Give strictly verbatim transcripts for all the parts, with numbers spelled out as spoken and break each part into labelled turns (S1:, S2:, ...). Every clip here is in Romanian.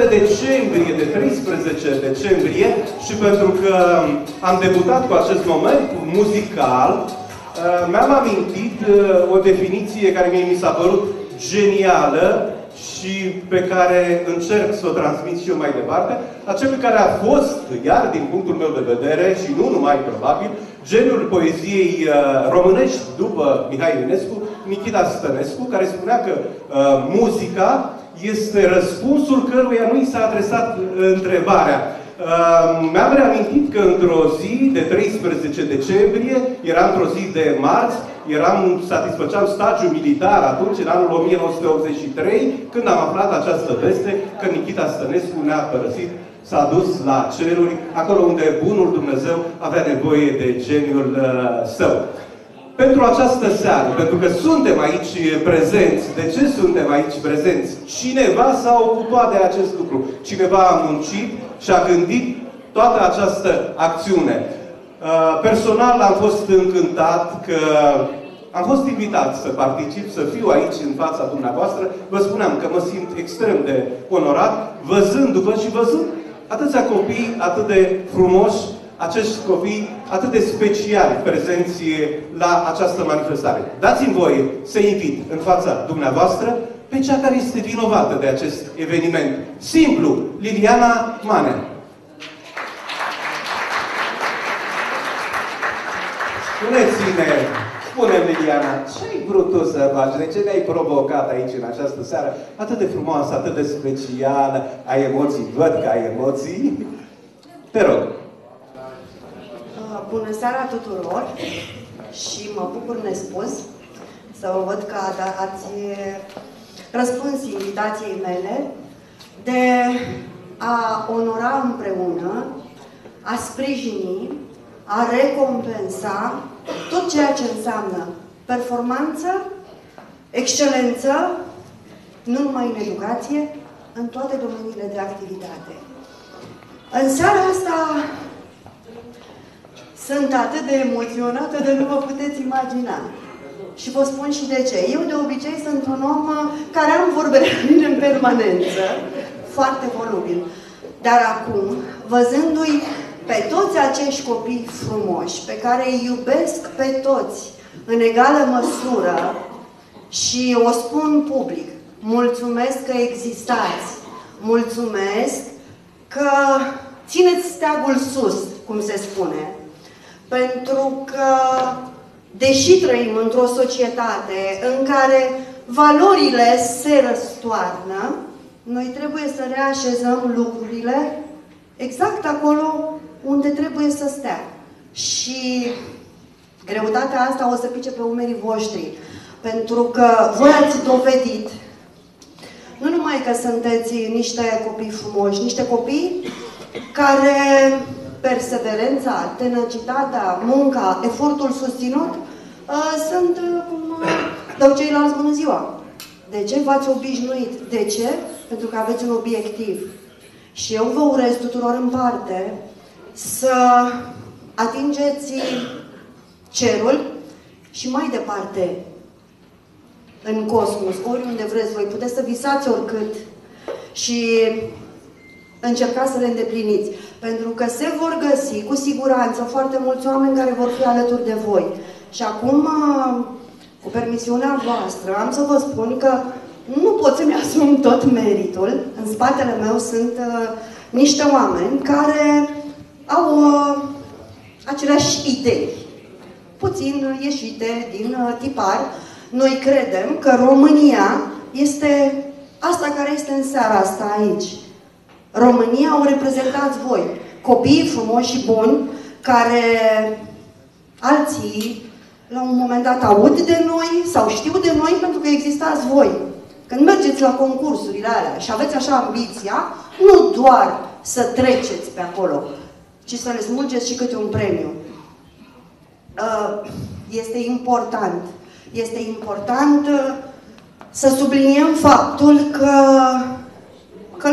S1: decembrie, de treisprezece decembrie, și pentru că am debutat cu acest moment muzical, mi-am amintit o definiție care mie mi s-a părut genială și pe care încerc să o transmit și eu mai departe, acelui care a fost, iar din punctul meu de vedere, și nu numai probabil, geniul poeziei românești după Mihai Eminescu, Nichita Stănescu, care spunea că uh, muzica este răspunsul căruia nu i s-a adresat întrebarea. Uh, Mi-am reamintit că într-o zi de treisprezece decembrie, era într-o zi de marți, eram, satisfăceam stagiul militar atunci, în anul o mie nouă sute optzeci și trei, când am aflat această veste că Nichita Stănescu ne-a părăsit, s-a dus la ceruri, acolo unde bunul Dumnezeu avea nevoie de geniul uh, său. Pentru această seară, pentru că suntem aici prezenți, de ce suntem aici prezenți? Cineva s-a ocupat de acest lucru. Cineva a muncit și a gândit toată această acțiune. Personal am fost încântat că am fost invitat să particip, să fiu aici în fața dumneavoastră. Vă spuneam că mă simt extrem de onorat, văzându-vă și văzând atâția copii atât de frumoși, acești copii atât de speciali prezenți la această manifestare. Dați-mi voie să invit în fața dumneavoastră pe cea care este vinovată de acest eveniment. Simplu, Liliana Manea. Spuneți-ne, spune Liliana, ce-ai vrut tu să faci? De ce ne-ai provocat aici în această seară? Atât de frumoasă, atât de specială. Ai emoții? Văd că ai emoții. Te rog.
S2: Bună seara tuturor și mă bucur nespus să vă văd că ați răspuns invitației mele de a onora împreună, a sprijini, a recompensa tot ceea ce înseamnă performanță, excelență, nu numai în educație, în toate domeniile de activitate. În seara asta sunt atât de emoționată de nu vă puteți imagina. Și vă spun și de ce. Eu de obicei sunt un om care am vorbele mine în permanență, foarte volubil. Dar acum, văzându-i pe toți acești copii frumoși, pe care îi iubesc pe toți în egală măsură, și o spun public, mulțumesc că existați, mulțumesc că țineți steagul sus, cum se spune. Pentru că, deși trăim într-o societate în care valorile se răstoarnă, noi trebuie să reașezăm lucrurile exact acolo unde trebuie să stea. Și greutatea asta o să pice pe umerii voștri. Pentru că voi ați dovedit, nu numai că sunteți niște copii frumoși, niște copii care perseverența, tenacitatea, munca, efortul susținut uh, sunt uh, cum uh, dau ceilalți bună ziua. De ce? V-ați obișnuit. De ce? Pentru că aveți un obiectiv. Și eu vă urez tuturor în parte să atingeți cerul și mai departe în cosmos, oriunde vreți voi. Puteți să visați oricât și încercați să le îndepliniți. Pentru că se vor găsi, cu siguranță, foarte mulți oameni care vor fi alături de voi. Și acum, cu permisiunea voastră, am să vă spun că nu pot să-mi asum tot meritul. În spatele meu sunt uh, niște oameni care au uh, aceleași idei, puțin ieșite din uh, tipar. Noi credem că România este asta care este în seara asta aici. România o reprezentați voi, copiii frumoși și buni, care alții la un moment dat aud de noi sau știu de noi pentru că existați voi. Când mergeți la concursurile alea și aveți așa ambiția, nu doar să treceți pe acolo, ci să le smulgeți și câte un premiu. Este important. Este important să subliniem faptul că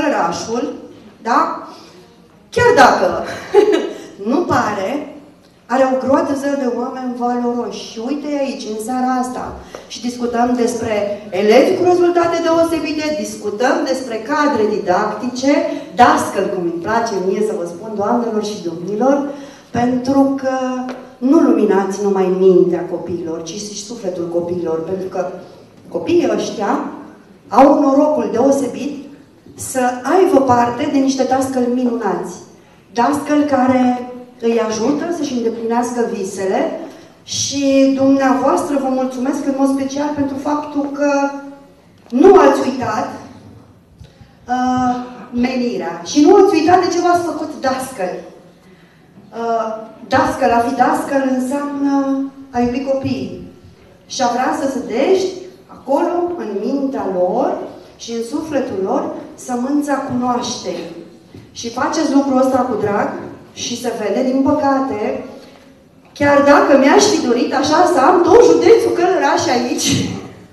S2: Călărașul, da? Chiar dacă nu pare, are o groază de oameni valoroși. Și uite aici, în seara asta, și discutăm despre elevi cu rezultate deosebite, discutăm despre cadre didactice, dascăl, cum îmi place mie să vă spun, doamnelor și domnilor, pentru că nu luminați numai mintea copiilor, ci și sufletul copiilor, pentru că copiii ăștia au norocul deosebit să aibă parte de niște dascăli minunați. Dascăli care îi ajută să-și îndeplinească visele și dumneavoastră vă mulțumesc în mod special pentru faptul că nu ați uitat uh, menirea și nu ați uitat de ce v-ați făcut dascăl. Uh, dascăl, a fi dascăl înseamnă a iubi copiii și a vrea să sădești acolo, în mintea lor și în sufletul lor, sămânța cunoașterii. Și faceți lucrul ăsta cu drag și se vede, din păcate, chiar dacă mi-aș fi dorit așa să am tot județul Călăraș aici,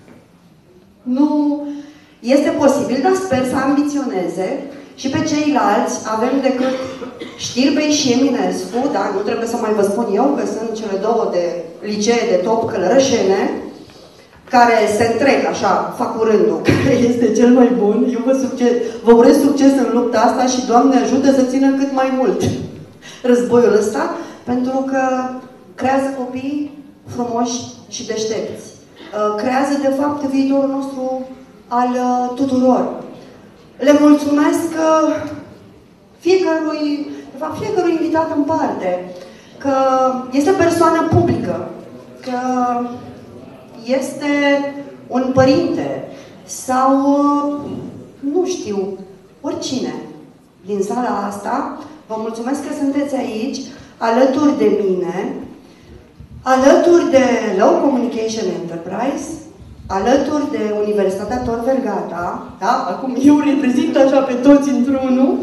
S2: nu este posibil, dar sper să ambiționeze și pe ceilalți avem decât Știrbei și Eminescu, dar nu trebuie să mai vă spun eu că sunt cele două de licee de top călărășene, care se întrec așa, fac curândul, care este cel mai bun. Eu vă, succes, vă urez succes în lupta asta și Doamne ajută să țină cât mai mult războiul ăsta, pentru că creează copii frumoși și deștepți. Creează, de fapt, viitorul nostru al tuturor. Le mulțumesc fiecărui, de fapt, fiecărui invitat în parte, că este persoană publică, că este un părinte sau, nu știu, oricine din sala asta. Vă mulțumesc că sunteți aici, alături de mine, alături de Law Communication Enterprise, alături de Universitatea Tor Vergata, da? Acum eu reprezint așa pe toți într-unul,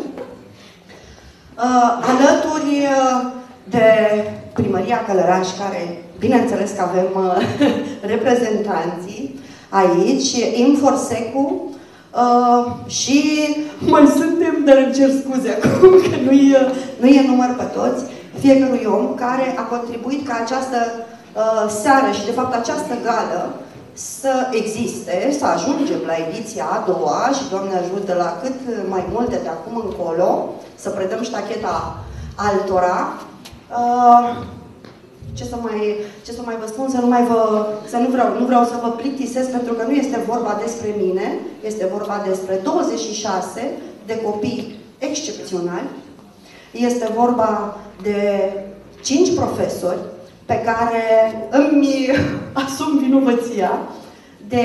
S2: uh, alături de Primăria Călăraș, care, bineînțeles că avem uh, reprezentanții aici, Inforsecu, uh, și mai suntem, dar îmi cer scuze acum, că nu-i nu e număr pe toți, fiecărui om care a contribuit ca această uh, seară și, de fapt, această gală să existe, să ajungem la ediția a doua și, Doamne ajută, la cât mai multe de acum încolo, să predăm ștacheta altora. Uh, ce, să mai, ce să mai vă spun, să nu mai vă, să nu vreau, nu vreau să vă plictisesc, pentru că nu este vorba despre mine, este vorba despre douăzeci și șase de copii excepționali, este vorba de cinci profesori pe care îmi asum vinovăția de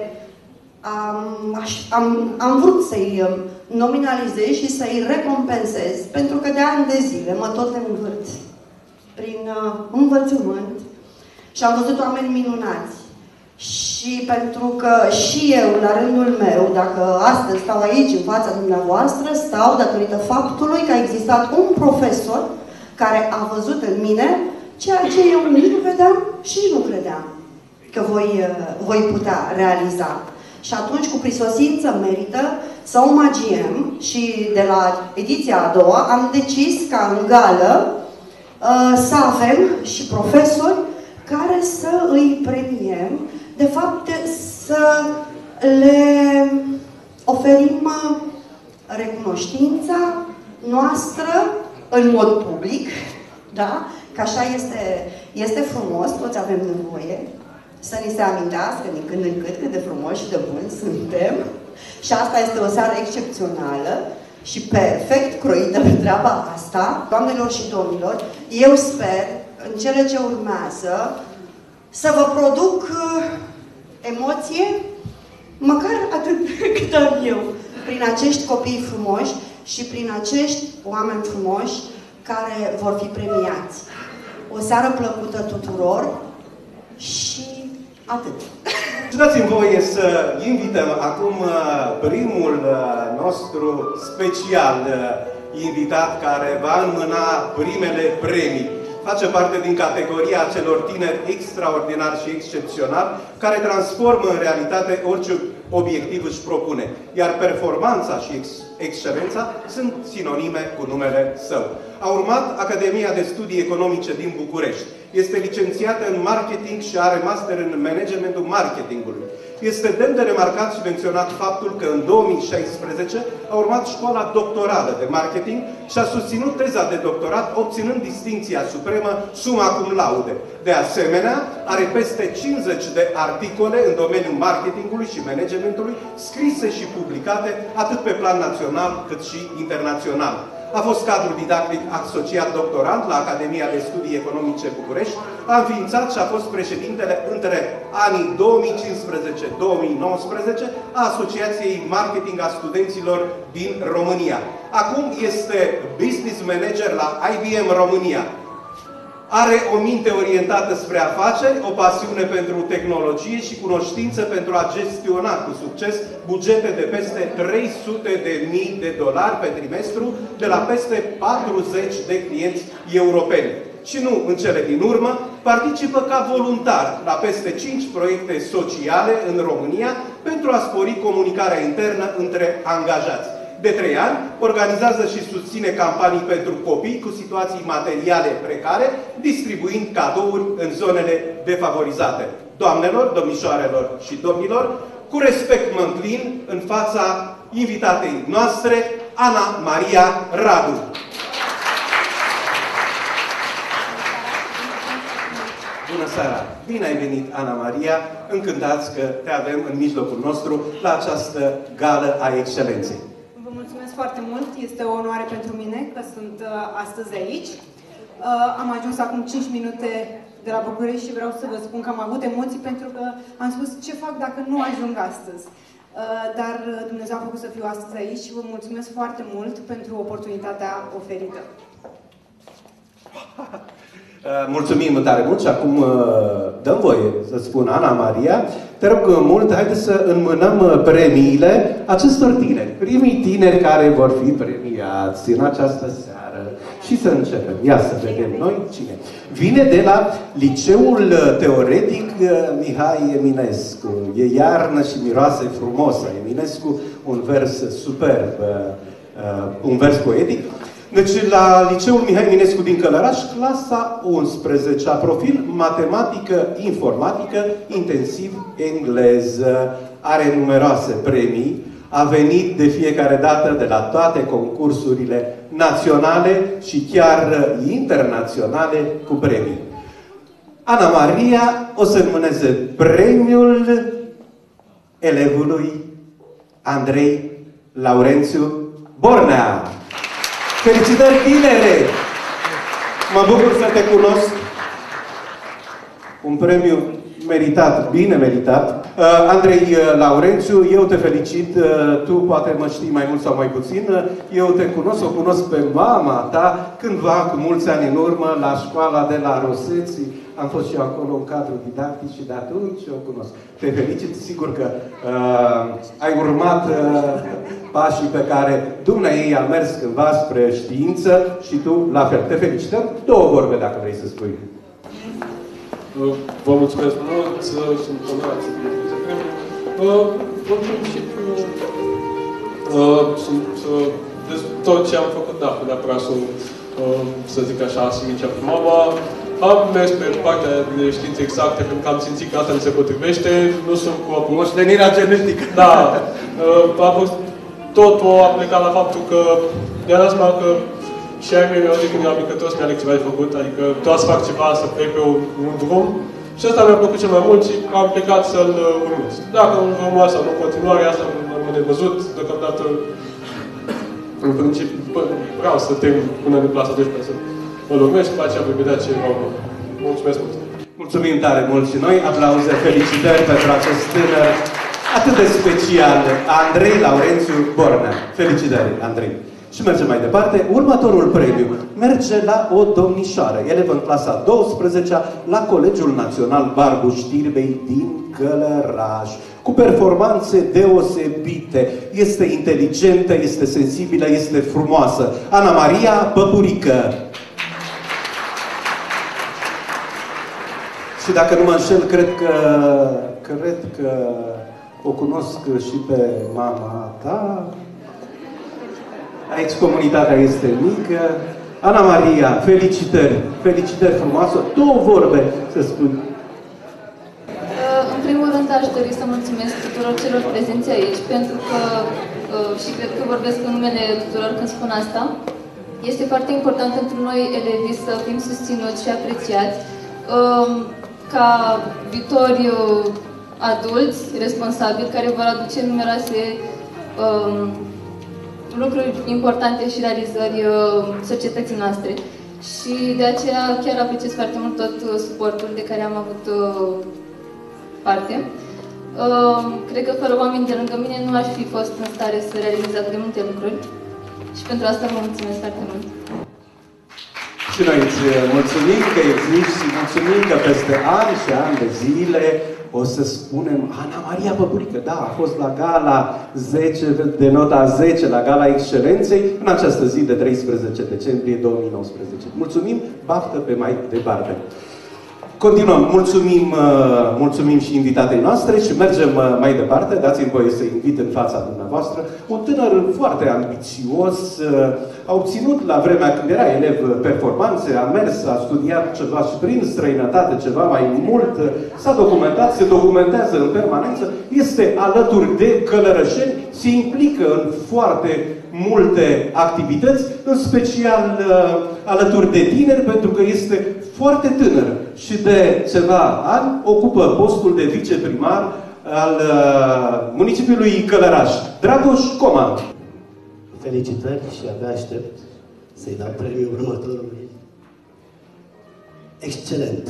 S2: am, am, am vrut să-i nominalizez și să-i recompensez, pentru că de ani de zile mă tot învârt prin uh, învățământ și am văzut oameni minunați. Și pentru că și eu, la rândul meu, dacă astăzi stau aici în fața dumneavoastră, stau datorită faptului că a existat un profesor care a văzut în mine ceea ce eu nici nu vedeam și nu credeam că voi, uh, voi putea realiza. Și atunci, cu prisosință merită să omagiem și de la ediția a doua am decis ca în gală uh, să avem și profesori care să îi premiem, de fapt să le oferim recunoștința noastră în mod public, da? Că așa este, este frumos, toți avem nevoie să ni se amintească din când în cât cât de frumoși și de buni suntem. Și asta este o seară excepțională și perfect croită pe treaba asta. Doamnelor și domnilor, eu sper, în cele ce urmează, să vă produc uh, emoție, măcar atât cât am eu, prin acești copii frumoși și prin acești oameni frumoși care vor fi premiați. O seară plăcută tuturor și atât.
S1: Dați-mi voie să invităm acum primul nostru special invitat care va înmâna primele premii. Face parte din categoria celor tineri extraordinari și excepționali care transformă în realitate orice obiectiv își propune. Iar performanța și ex excelența sunt sinonime cu numele său. A urmat Academia de Studii Economice din București. Este licențiată în marketing și are master în managementul marketingului. Este demn de remarcat și menționat faptul că în două mii șaisprezece a urmat școala doctorală de marketing și a susținut teza de doctorat, obținând distincția supremă summa cum laude. De asemenea, are peste cincizeci de articole în domeniul marketingului și managementului, scrise și publicate atât pe plan național cât și internațional. A fost cadru didactic asociat doctorant la Academia de Studii Economice București, a înființat și a fost președintele între anii două mii cincisprezece - două mii nouăsprezece a Asociației Marketing a Studenților din România. Acum este business manager la I B M România. Are o minte orientată spre afaceri, o pasiune pentru tehnologie și cunoștință pentru a gestiona cu succes bugete de peste trei sute de mii de dolari pe trimestru de la peste patruzeci de clienți europeni. Și nu în cele din urmă, participă ca voluntar la peste cinci proiecte sociale în România pentru a spori comunicarea internă între angajați. De trei ani, organizează și susține campanii pentru copii cu situații materiale precare, distribuind cadouri în zonele defavorizate. Doamnelor, domnișoarelor și domnilor, cu respect mă înclin în fața invitatei noastre, Ana Maria Radu. Bună seara! Bine ai venit, Ana Maria! Încântați că te avem în mijlocul nostru la această gală a excelenței.
S3: Vă mulțumesc foarte mult. Este o onoare pentru mine că sunt uh, astăzi aici. Uh, am ajuns acum cinci minute de la București și vreau să vă spun că am avut emoții pentru că am spus ce fac dacă nu ajung astăzi. Uh, dar Dumnezeu a făcut să fiu astăzi aici și vă mulțumesc foarte mult pentru oportunitatea oferită.
S1: Mulțumim tare mult și acum dăm voie să spun, Ana Maria, te rog mult, haideți să înmânăm premiile acestor tineri. Primii tineri care vor fi premiați în această seară. Și să începem. Ia să vedem noi cine. Vine de la Liceul Teoretic Mihai Eminescu. E iarnă și miroase frumosă. Eminescu, un vers superb, un vers poetic. Deci, la Liceul Mihai Eminescu din Călăraș, clasa unsprezecea, profil matematică, informatică, intensiv engleză. Are numeroase premii, a venit de fiecare dată de la toate concursurile naționale și chiar internaționale cu premii. Ana Maria o să înmâneze premiul elevului Andrei Laurențiu Bornea. Felicitări, tinere! Mă bucur să te cunosc. Un premiu meritat, bine meritat. Uh, Andrei Laurențiu, eu te felicit. Uh, tu poate mă știi mai mult sau mai puțin. Uh, eu te cunosc, o cunosc pe mama ta cândva, cu mulți ani în urmă, la școala de la Roseții. Am fost și eu acolo în cadru didactic și de atunci o cunosc. Te felicit, sigur că uh, ai urmat uh, pașii pe care dumneaei a mers cândva spre știință și tu la fel. Te felicităm. Două vorbe, dacă vrei să spui.
S4: Vă mulțumesc mult, sunt onorat să fiu de premiu. În principiu, sunt tot ce am făcut, da, neapărat să, să zic așa, asimicea cu mama. Am mers pe partea de științe exacte, pentru că am simțit că asta mi se potrivește. Nu sunt cu o
S1: moștenirea genetică.
S4: Da. A fost, totul a plecat la faptul că mi-a dat seama că și ai mei mi-au zis când eram mică, toți mi-a ceva de făcut, adică toți să fac ceva, să plec pe un, un drum. Și asta mi-a plăcut cel mai mult și am plecat să-l urmez. Dacă nu urmă sau nu în continuare, asta am de văzut. Deocamdată, în principiu, vreau să termin până în clasa a douăsprezecea să mă urmez și după aceea voi vedea ce vreau. Mulțumesc mult!
S1: Mulțumim tare mult și noi. Aplauze, felicitări pentru acest tânăr atât de special, Andrei Laurențiu Bornea. Felicitări, Andrei! Și mergem mai departe. Următorul premiu merge la o domnișoară, elevă în clasa a douăsprezecea la Colegiul Național Barbu Știrbei din Călăraș. Cu performanțe deosebite. Este inteligentă, este sensibilă, este frumoasă. Ana Maria Păpurică. Și dacă nu mă înșel, cred că, cred că o cunosc și pe mama ta. Aici comunitatea este mică. Ana Maria, felicitări! Felicitări frumoase! Două vorbe să spun.
S5: În primul rând aș dori să mulțumesc tuturor celor prezenți aici, pentru că, și cred că vorbesc în numele tuturor când spun asta, este foarte important pentru noi, elevii, să fim susținuți și apreciați ca viitori adulți, responsabili, care vor aduce numeroase lucruri importante și realizări societății noastre. Și de aceea chiar apreciez foarte mult tot suportul de care am avut parte. Cred că fără oameni de lângă mine nu aș fi fost în stare să realizez atât de multe lucruri. Și pentru asta vă mulțumesc foarte mult.
S1: Și noi îți mulțumim că existi și mulțumim că peste ani și ani de zile o să spunem Ana Maria Păpurică, da, a fost la gala zece, de nota zece, la gala excelenței, în această zi de treisprezece decembrie două mii nouăsprezece. Mulțumim, baftă pe mai departe. Continuăm. Mulțumim, mulțumim și invitatei noastre și mergem mai departe. Dați-mi voie să invit în fața dumneavoastră un tânăr foarte ambițios. A obținut la vremea când era elev performanțe, a mers, a studiat ceva și prin străinătate, ceva mai mult, s-a documentat, se documentează în permanență, este alături de călărășeni, se implică în foarte multe activități, în special alături de tineri, pentru că este foarte tânăr și de ceva ani ocupă postul de viceprimar al uh, municipiului Călăraș. Dragoș Coman.
S6: Felicitări și abia aștept să-i dau premiul următorului. Excelent!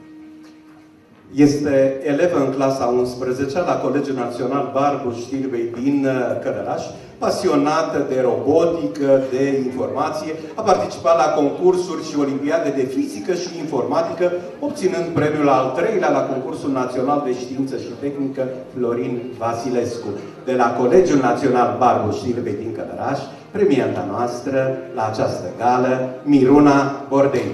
S1: Este elevă în clasa a unsprezecea la Colegiul Național Barbu Știrbei din Călăraș, pasionată de robotică, de informație, a participat la concursuri și olimpiade de fizică și informatică, obținând premiul al treilea la concursul național de știință și tehnică Florin Vasilescu. De la Colegiul Național Barbu Știrbei din Călăraș, premianta noastră la această gală, Miruna Bordei.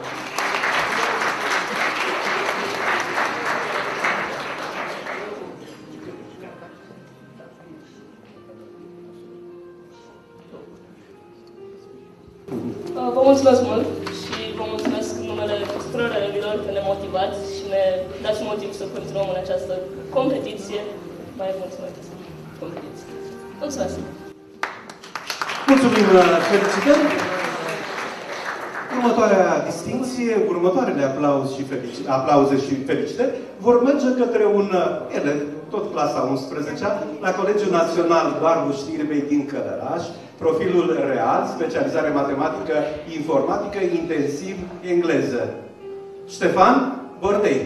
S7: Vă mulțumesc mult și vă mulțumesc în numele tuturor elevilor că ne motivați și ne dați motiv să continuăm în această competiție. Mai mulțumesc competiție. Mulțumesc!
S1: Mulțumim! Felicitări! Următoarea distinție, următoarele aplauze și, felici, aplauze și felicitări vor merge către un elev, tot clasa a unsprezecea, la Colegiul Național Barbu Știrbei din Călăraș, profilul real, specializare matematică, informatică, intensiv, engleză. Ștefan Bordei.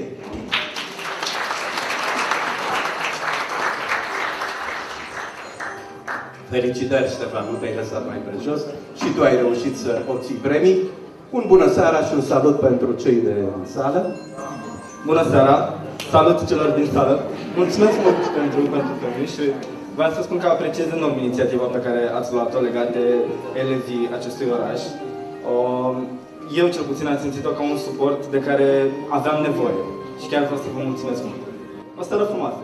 S1: Felicitări, Ștefan, nu te-ai lăsat mai prejos și tu ai reușit să obții premii. Un bună seara și un salut pentru cei de în sală.
S8: Bună seara! Salut celor din sală! Mulțumesc mult pentru, pentru premii și vreau să spun că apreciez enorm inițiativa pe care ați luat-o legat de elevii acestui oraș. Eu, cel puțin, am simțit-o ca un suport de care aveam nevoie și chiar vreau să vă mulțumesc mult. O seară frumoasă!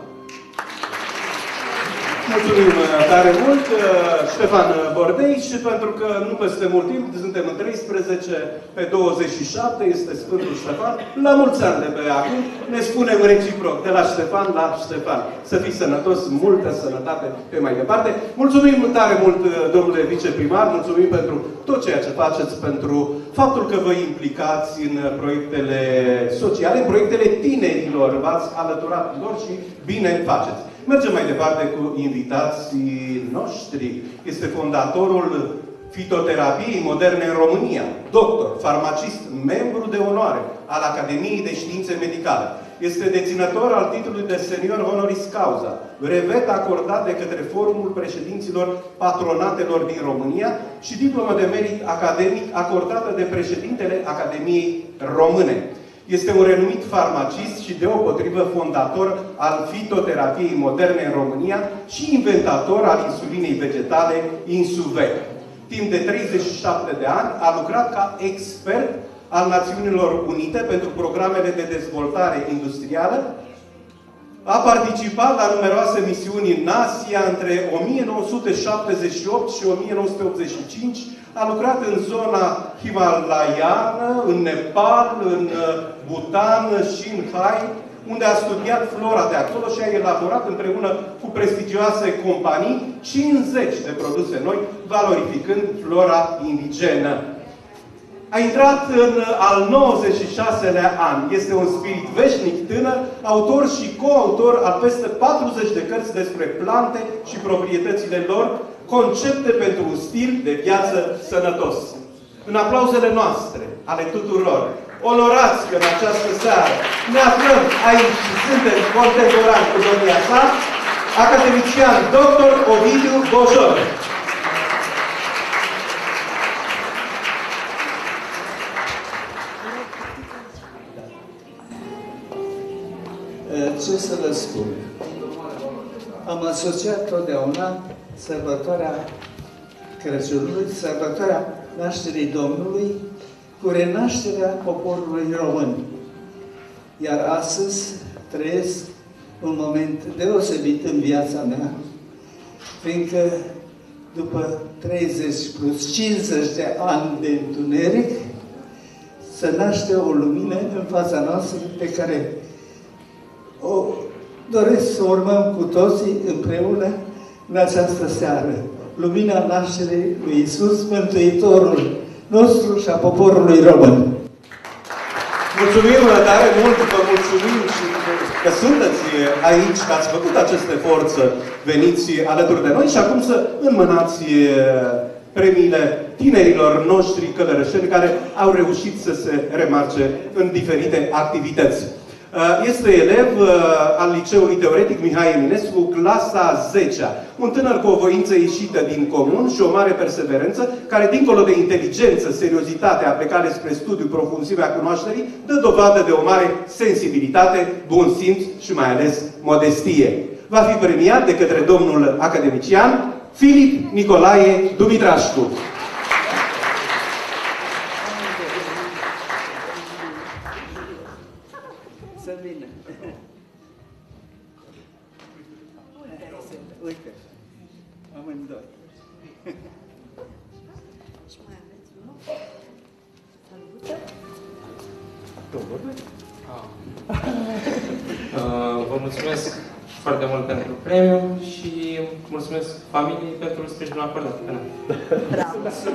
S1: Mulțumim tare mult, Ștefan Bordei, și pentru că nu peste mult timp, suntem în treisprezece, pe douăzeci și șapte, este Sfântul Ștefan. La mulți ani de pe acum, ne spunem reciproc, de la Ștefan la Ștefan. Să fii sănătos, multă sănătate pe mai departe. Mulțumim tare mult, domnule viceprimar, mulțumim pentru tot ceea ce faceți, pentru faptul că vă implicați în proiectele sociale, în proiectele tinerilor, v-ați alăturat lor și bine faceți. Mergem mai departe cu invitații noștri. Este fondatorul fitoterapiei moderne în România, doctor, farmacist, membru de onoare al Academiei de Științe Medicale. Este deținător al titlului de senior honoris causa, brevet acordat de către Forumul Președinților Patronatelor din România și diplomă de merit academic acordată de președintele Academiei Române. Este un renumit farmacist și deopotrivă fondator al fitoterapiei moderne în România și inventator al insulinei vegetale Insuvec. Timp de treizeci și șapte de ani a lucrat ca expert al Națiunilor Unite pentru programele de dezvoltare industrială A participat la numeroase misiuni în Asia între o mie nouă sute șaptezeci și opt și o mie nouă sute optzeci și cinci. A lucrat în zona himalaiană, în Nepal, în Bhutan și în Hai, unde a studiat flora de acolo și a elaborat împreună cu prestigioase companii cincizeci de produse noi, valorificând flora indigenă. A intrat în al nouăzeci și șaselea an. Este un spirit veșnic tânăr, autor și coautor al peste patruzeci de cărți despre plante și proprietățile lor, concepte pentru un stil de viață sănătos. În aplauzele noastre, ale tuturor, onorați că în această seară ne aflăm aici și suntem contemporani cu domnia sa, academician doctor Ovidiu Bojor.
S9: Ce să vă spun? Am asociat totdeauna sărbătoarea Crăciunului, sărbătoarea nașterii Domnului, cu renașterea poporului român. Iar astăzi trăiesc un moment deosebit în viața mea, fiindcă după treizeci plus cincizeci de ani de întuneric, se naște o lumină în fața noastră pe care o doresc să urmăm cu toții împreună în această seară. Lumina nașterii lui Iisus, Mântuitorul nostru și a poporului român.
S1: Mulțumim tare mult, vă mulțumim și că sunteți aici, că ați făcut acest efort să veniți alături de noi și acum să înmânați premiile tinerilor noștri călărășeni care au reușit să se remarce în diferite activități. Este elev al Liceului Teoretic Mihai Eminescu, clasa zecea. Un tânăr cu o voință ieșită din comun și o mare perseverență, care, dincolo de inteligență, seriozitate, aplicare spre studiu, profunzimea cunoașterii, dă dovadă de o mare sensibilitate, bun simț și mai ales modestie. Va fi premiat de către domnul academician Filip Nicolae Dumitrașcu.
S9: Să vină. Uite, amândoi.
S2: Și mai aveți unul?
S10: Vă mulțumesc foarte mult pentru premiu și mulțumesc familiei pentru sprijinul acordat.
S2: Bravo!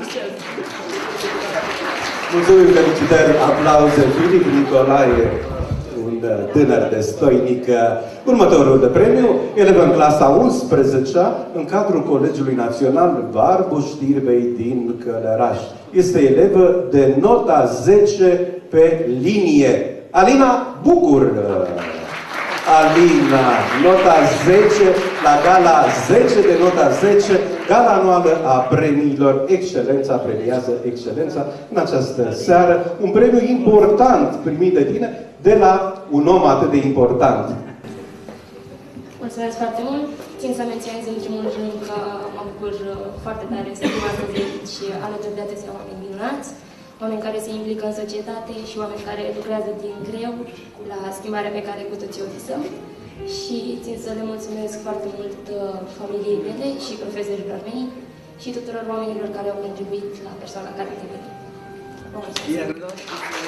S1: Mulțumim, felicitări, aplauze, Filip Nicolae, un tânăr destoinic. Următorul de premiu, elev în clasa unsprezecea, în cadrul Colegiului Național Barbu Știrbei din Călăraș. Este elevă de nota zece pe linie. Alina Bucur. Alina, nota zece, la gala zece de nota zece, gala anuală a premiilor Excelența premiază excelența în această seară. Un premiu important primit de tine de la un om atât de important.
S7: Mulțumesc foarte mult. Țin să menționez în primul rând că mă bucur foarte tare să fiu astăzi aici alături de atâția oameni minunați, oameni care se implică în societate și oameni care lucrează din greu la schimbarea pe care cu toții o visăm. Și țin să le mulțumesc foarte mult familiei mele și profesorilor mei și tuturor oamenilor care au contribuit la persoana care a devenit. Vă mulțumesc!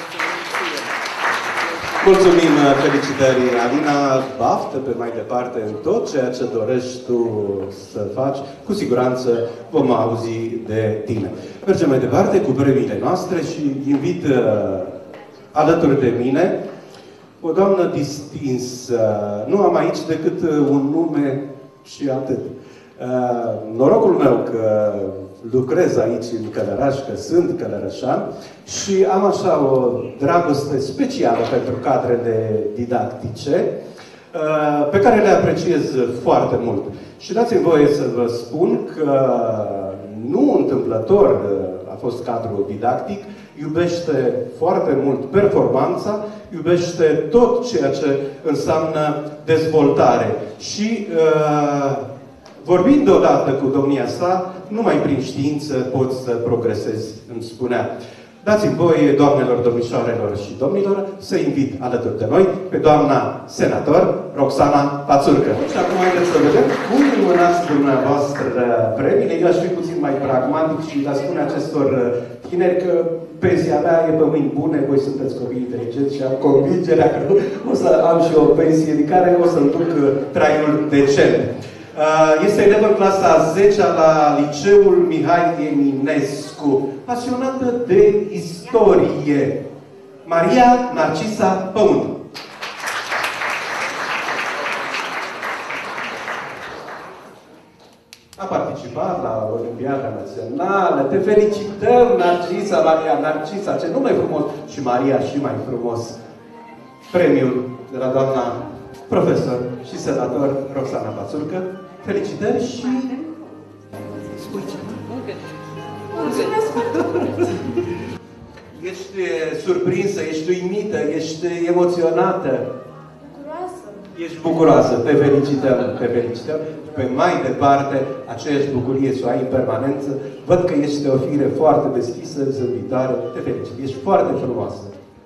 S1: Mulțumim, felicitări, Alina, baftă pe mai departe în tot ceea ce dorești tu să faci. Cu siguranță vom auzi de tine. Mergem mai departe cu premiile noastre și invit uh, alături de mine o doamnă distinsă. Nu am aici decât un nume și atât. Uh, norocul meu că lucrez aici în Călăraș, că sunt călărășan și am așa o dragoste specială pentru cadrele didactice pe care le apreciez foarte mult. Și dați-mi voie să vă spun că nu întâmplător a fost cadrul didactic, iubește foarte mult performanța, iubește tot ceea ce înseamnă dezvoltare. Și uh, vorbind deodată cu domnia sa, numai prin știință poți să progresezi, îmi spunea. Dați-mi voi, doamnelor, domnișoarelor și domnilor, să invit alături de noi pe doamna senator Roxana Pațurcă. Și acum haideți să vedem cum înmânați dumneavoastră premiile. Eu aș fi puțin mai pragmatic și le spune acestor tineri că pensia mea e pe mâini bune, voi sunteți copii inteligenți și am convingerea că o să am și o pensie de care o să-mi duc traiul decent. Este elev în clasa a zecea la Liceul Mihai Eminescu, pasionată de istorie. Maria Narcisa Păunt. A participat la Olimpiada Națională. Te felicităm, Narcisa, Maria Narcisa, ce nume frumos! Și Maria și mai frumos. Premiul de la doamna profesor și senator Roxana Pațurcă. Felicitări și... Spui ceva.
S3: Mulțumesc foarte mult!
S1: Ești surprinsă, ești uimită, ești emoționată.
S3: Bucuroasă.
S1: Ești bucuroasă. Te felicităm, te felicităm. Pe mai departe, aceeași bucurie să o ai în permanență. Văd că ești o fire foarte deschisă, zâmbitoare. Te felicit. Ești foarte frumoasă.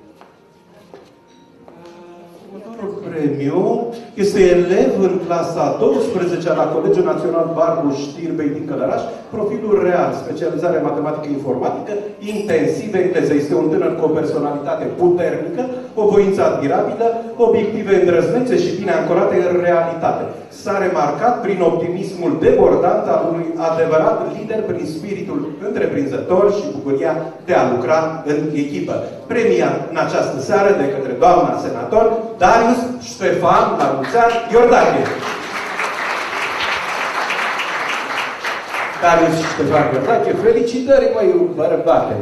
S1: Premiu este elev în clasa a douăsprezecea la Colegiul Național Barbu Știrbei din Călăraș, profilul real, specializare în matematică informatică, intensiv engleză. Este un tânăr cu o personalitate puternică, o voință admirabilă, obiective îndrăznețe și bine ancorate în realitate. S-a remarcat prin optimismul debordant al unui adevărat lider, prin spiritul întreprinzător și bucuria de a lucra în echipă. Premia în această seară de către doamna senator Darius Ștefan Lamuțean Iordache. Darius Ștefan Iordache, felicitări, măi, bărbate!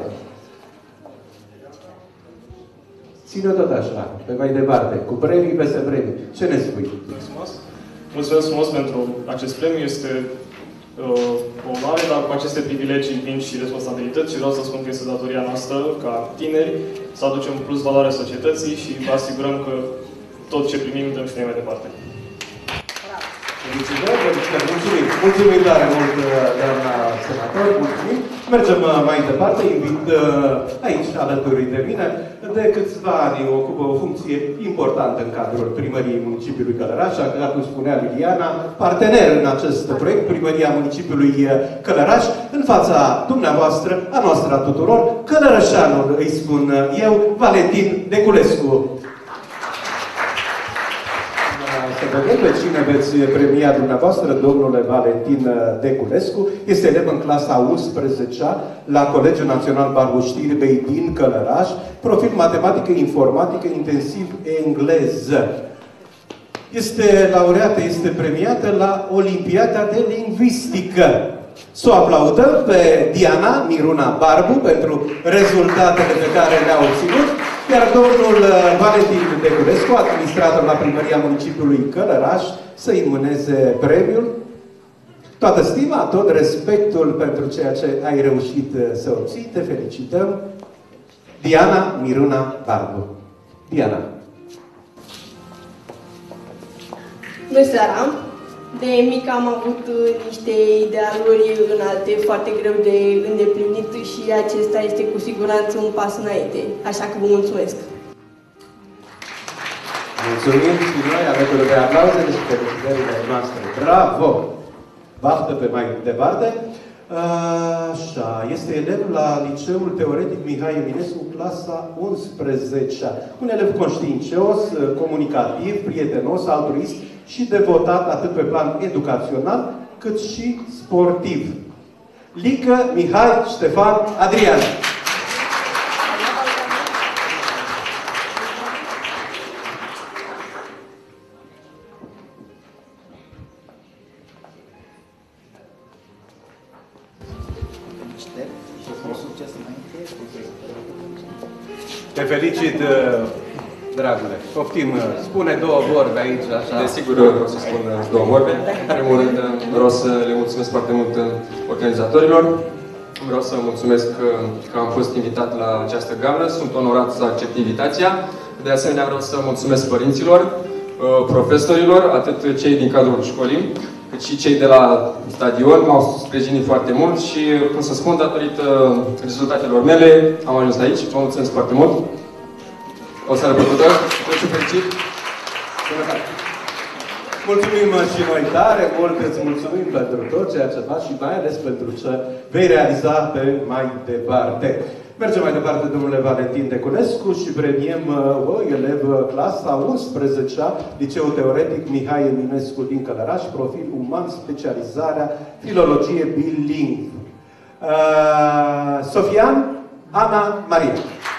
S1: Ține-o tot așa, pe mai departe, cu premii peste premii. Ce ne spui?
S4: Mulțumesc! Mulțumesc frumos pentru acest premiu. Este uh, o onoare, dar cu aceste privilegii vin și responsabilități și vreau să spun că este datoria noastră, ca tineri, să aducem plus valoare societății și vă asigurăm că tot ce primim dăm și noi mai departe.
S1: Felicitări, felicitări, mulțumim! Mulțumim tare mult, doamna senator, mulțumim! Mergem mai departe, invit aici, alături de mine, de câțiva ani ocupă o funcție importantă în cadrul primăriei municipiului Călăraș, așa cum spunea Liliana, partener în acest proiect, primăria municipiului Călăraș, în fața dumneavoastră, a noastră a tuturor, călărășanul, îi spun eu, Valentin Deculescu. Să vedem pe cine veți premia dumneavoastră, domnule Valentin Deculescu. Este elev în clasa a unsprezecea la Colegiul Național Barbu Știrbei din Călăraș, profil matematică, informatică, intensiv engleză. Este laureată, este premiată la Olimpiada de Lingvistică. Să o aplaudăm pe Diana Miruna Barbu pentru rezultatele pe care le-a obținut. Iar domnul Valentin Deculescu, administrator la primăria municipiului Călăraș, să-i înmâneze premiul. Toată stima, tot respectul pentru ceea ce ai reușit să obții. Te felicităm. Diana Miruna Barbu. Diana.
S11: Bună seara! De mic am avut niște idealuri înalte, foarte greu de îndeplinit și acesta este cu siguranță un pas înainte. Așa că vă mulțumesc!
S1: Mulțumim și noi, alături de aplauzele și felicitările noastre. Bravo! Baftă pe mai departe. Așa, este elev la Liceul Teoretic Mihai Eminescu, clasa a unsprezecea. Un elev conștiincios, comunicativ, prietenos, altruist și devotat atât pe plan educațional, cât și sportiv. Lică Mihai Ștefan Adrian. Te felicit, dragule. Poftim, spune două vorbe aici, așa.
S12: Desigur, vreau să spun două vorbe. În primul rând, vreau să le mulțumesc foarte mult organizatorilor. Vreau să mulțumesc că am fost invitat la această gameră. Sunt onorat să accept invitația. De asemenea, vreau să mulțumesc părinților, profesorilor, atât cei din cadrul școlii, cât și cei de la stadion m-au sprijinit foarte mult și, cum să spun, datorită rezultatelor mele, am ajuns aici. Vă mulțumesc foarte mult. O seară plăcută, Crăciun fericit.
S1: Mulțumim și noi tare mult, îți mulțumim pentru tot ceea ce faci și mai ales pentru ce vei realiza pe mai departe. Mergem mai departe, domnule Valentin Deculescu, și premiem o elevă clasa unsprezecea, Liceu Teoretic Mihai Eminescu din Călăraș, profil uman, specializarea filologie bilingv. Uh, Sofian Ana Maria.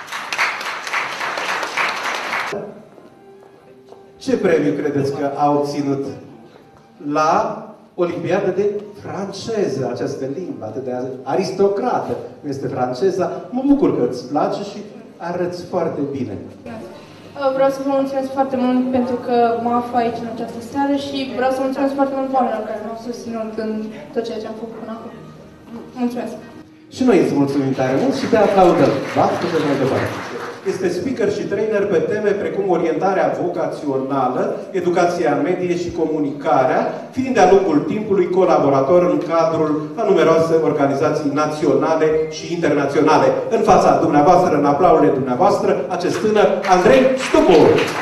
S1: Ce premiu credeți că a obținut la Olimpiada de franceză, această limbă atât de aristocrată, nu este franceza? Mă bucur că îți place și arăți foarte bine.
S13: Vreau să vă mulțumesc foarte mult pentru că mă aflu aici în această seară și vreau să mulțumesc foarte mult oamenilor care m-au susținut în tot ceea ce am făcut până acum. Mulțumesc!
S1: Și noi îți mulțumim tare mult și te aplaudăm. Baftă-te mai departe. Este speaker și trainer pe teme precum orientarea vocațională, educația medie și comunicarea, fiind de-a lungul timpului colaborator în cadrul a numeroase organizații naționale și internaționale. În fața dumneavoastră, în aplauzurile dumneavoastră, acest tânăr, Andrei Stupu.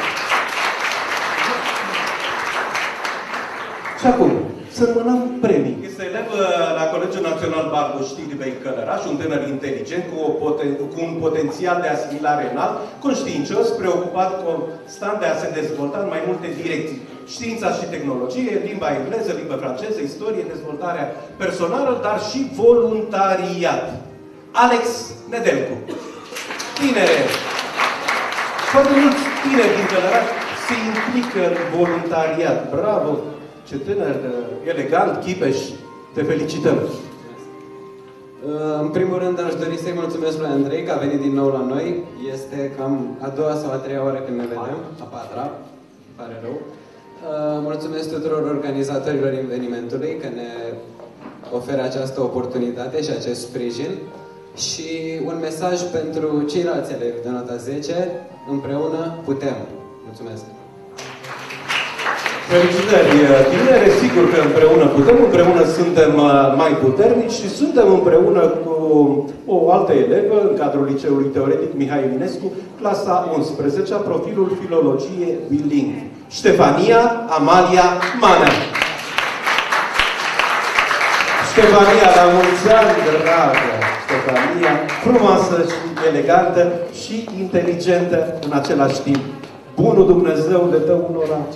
S1: Și acum, să mânăm premii. Este elev la Colegiul Național Barbu Știrbei Călăraș, un tânăr inteligent cu, o poten cu un potențial de asimilare înalt, conștiincios, preocupat constant de a se dezvolta în mai multe direcții. Știința și tehnologie, limba engleză, limba franceză, istorie, dezvoltarea personală, dar și voluntariat. Alex Nedelcu. Tinere. Foarte mulți tineri din Călăraș se implică în voluntariat. Bravo! Ce tânăr, elegant, chipeș. Te felicităm!
S14: În primul rând, aș dori să-i mulțumesc lui Andrei că a venit din nou la noi. Este cam a doua sau a treia oară când ne vedem. A patra. Pare rău. Mulțumesc tuturor organizatorilor evenimentului că ne oferă această oportunitate și acest sprijin. Și un mesaj pentru ceilalți elevi de nota zece. Împreună putem. Mulțumesc!
S1: Felicitări, tinere, sigur că împreună putem, împreună suntem mai puternici și suntem împreună cu o altă elevă în cadrul Liceului Teoretic Mihai Eminescu, clasa unsprezecea, profilul filologie bilingv. Ștefania Amalia Manea. Ștefania, la mulți ani, dragă Ștefania, frumoasă și elegantă și inteligentă în același timp. Bunul Dumnezeu le dă un oraș.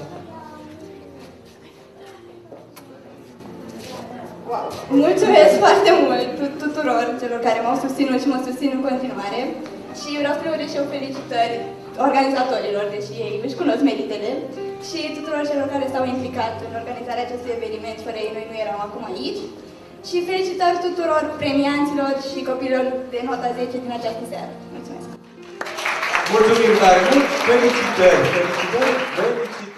S15: Mulțumesc foarte mult tuturor celor care m-au susținut și mă susțin în continuare și vreau să le urez și eu felicitări organizatorilor, deși ei își cunosc meritele, și tuturor celor care s-au implicat în organizarea acestui eveniment. Fără ei noi nu eram acum aici. Și felicitări tuturor premianților și copilor de nota zece din această seară. Mulțumesc!
S1: Mulțumim tare mult! Felicitări! Felicitări! Felicitări!